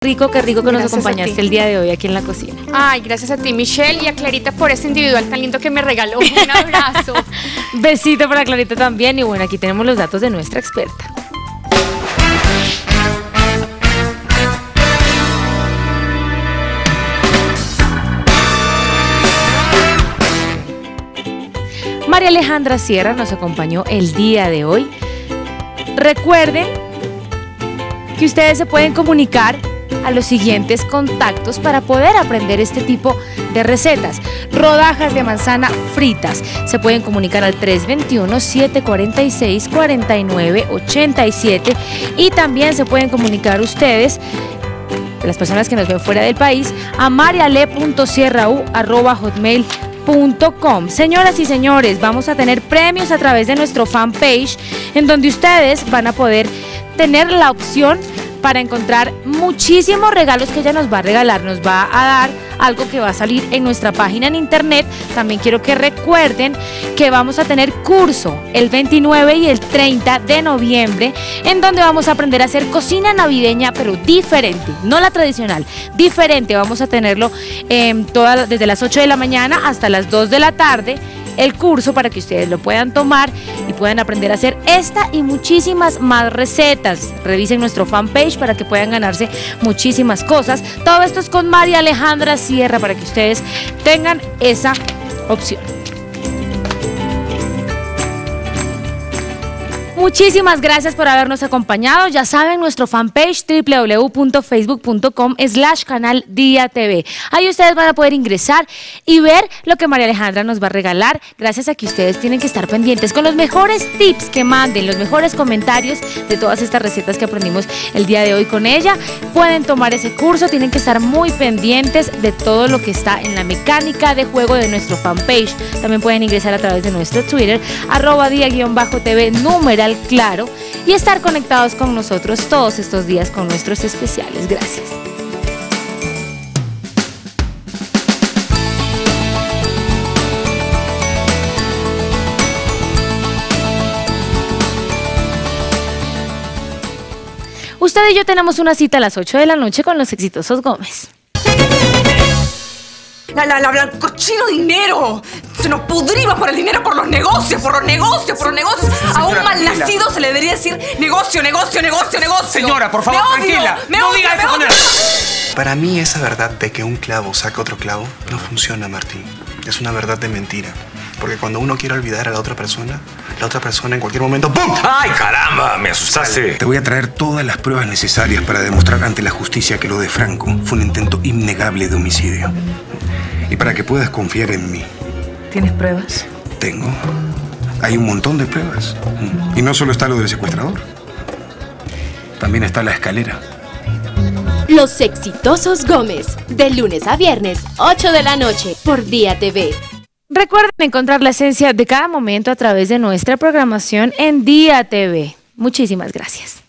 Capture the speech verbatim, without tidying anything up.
rico, qué rico que Gracias nos acompañaste el día de hoy aquí en la cocina. Ay, gracias a ti, Michelle, y a Clarita por ese individual tan lindo que me regaló. Un abrazo. Besito para Clarita también. Y bueno, aquí tenemos los datos de nuestra experta. María Alejandra Sierra nos acompañó el día de hoy. Recuerden que ustedes se pueden comunicar a los siguientes contactos para poder aprender este tipo de recetas. Rodajas de manzana fritas. Se pueden comunicar al tres dos uno, siete cuatro seis, cuatro nueve ocho siete y también se pueden comunicar ustedes, las personas que nos ven fuera del país, a mariale punto sierra u arroba hotmail punto com. Señoras y señores, vamos a tener premios a través de nuestro fanpage en donde ustedes van a poder tener la opción para encontrar muchísimos regalos que ella nos va a regalar. Nos va a dar algo que va a salir en nuestra página en internet. También quiero que recuerden que vamos a tener curso el veintinueve y el treinta de noviembre en donde vamos a aprender a hacer cocina navideña, pero diferente, no la tradicional, diferente. Vamos a tenerlo eh, toda, desde las ocho de la mañana hasta las dos de la tarde. El curso para que ustedes lo puedan tomar y puedan aprender a hacer esta y muchísimas más recetas. Revisen nuestro fanpage para que puedan ganarse muchísimas cosas. Todo esto es con María Alejandra Sierra para que ustedes tengan esa opción. Muchísimas gracias por habernos acompañado. Ya saben, nuestro fanpage doble u doble u doble u punto facebook punto com slash canal Día T V. Ahí ustedes van a poder ingresar y ver lo que María Alejandra nos va a regalar. Gracias a que ustedes tienen que estar pendientes con los mejores tips que manden, los mejores comentarios de todas estas recetas que aprendimos el día de hoy con ella. Pueden tomar ese curso, tienen que estar muy pendientes de todo lo que está en la mecánica de juego de nuestro fanpage. También pueden ingresar a través de nuestro Twitter, arroba día-tv, numeral claro, y estar conectados con nosotros todos estos días con nuestros especiales. Gracias. Usted y yo tenemos una cita a las ocho de la noche con los exitosos Gómez. La, la, la, la, cochino dinero. Se nos pudrimos por el dinero, por los negocios, por los negocios, por los negocios. A un malnacido se le debería decir negocio, negocio, negocio, negocio. Señora, por favor, me odio, tranquila. Me no odio, diga me eso con odio. él. Para mí esa verdad de que un clavo saca otro clavo no funciona, Martín. Es una verdad de mentira. Porque cuando uno quiere olvidar a la otra persona, la otra persona en cualquier momento ¡pum! ¡Ay, caramba! Me asustaste. Te voy a traer todas las pruebas necesarias para demostrar ante la justicia que lo de Franco fue un intento innegable de homicidio. Y para que puedas confiar en mí. ¿Tienes pruebas? Tengo. Hay un montón de pruebas. Y no solo está lo del secuestrador. También está la escalera. Los exitosos Gómez, de lunes a viernes, ocho de la noche, por Día T V. Recuerden encontrar la esencia de cada momento a través de nuestra programación en Día T V. Muchísimas gracias.